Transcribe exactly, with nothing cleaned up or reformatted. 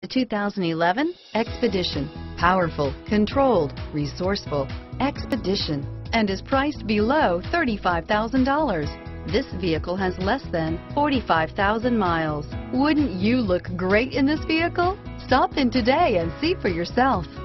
The two thousand eleven Expedition. Powerful, controlled, resourceful, Expedition, and is priced below thirty-five thousand dollars. This vehicle has less than forty-five thousand miles. Wouldn't you look great in this vehicle? Stop in today and see for yourself.